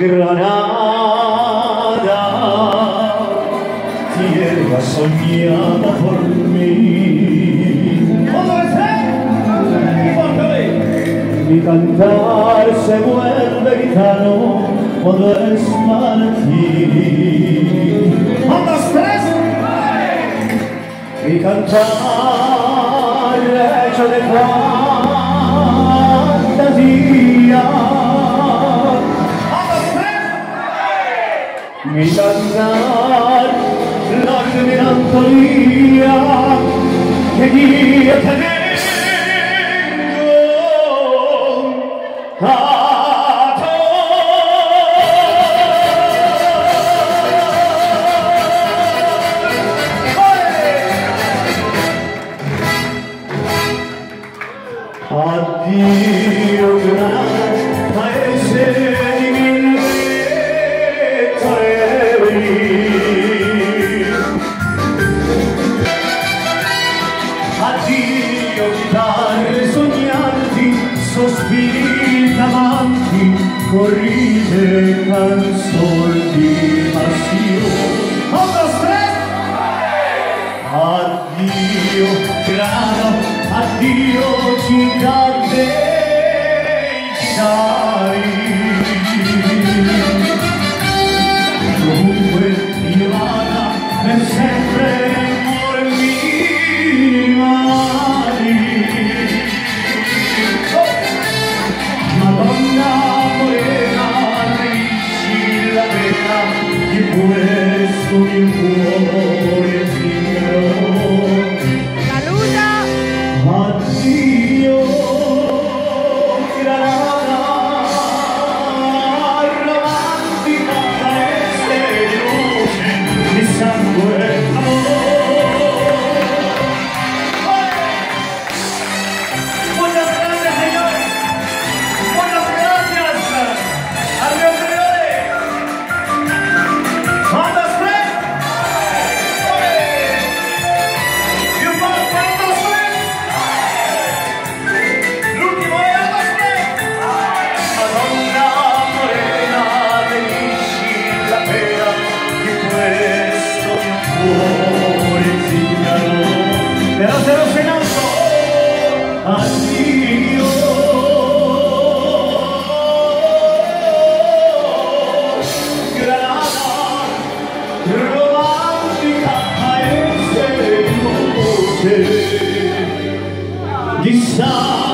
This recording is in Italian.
Granada, tierra soñada por mí. Mi cantar se vuelve gitano cuando es Martín. ¡Vamos, tres! Mi cantar hecho de fantasía. Mi cantar la melancolía que guía tengo a addio gran paese di mille torri. Addio chitarre sognanti, sospiri amanti, corride canzoni di passione. Addio grano, addio chitarre, chitarri. Dovunque io vada, per sempre amore mi rimani. Madonna morena, riesci la pena di questo mio cuore zingaro. Addio Granada, romantica paese di luce, di sangue e amore. Muchas gracias, señores. Muchas gracias al mio priore. Andas tres. You want andas tres. L'ultimo è andas tres. Madonna morena, venisci la pena di questo mio cuore zingaro. Però se lo sei in alto, addio. Granada, romantica paese di luce, di sangue.